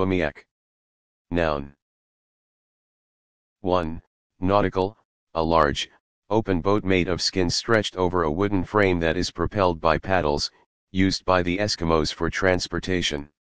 Umiak. Noun. 1. Nautical, a large, open boat made of skins stretched over a wooden frame that is propelled by paddles, used by the Eskimos for transportation.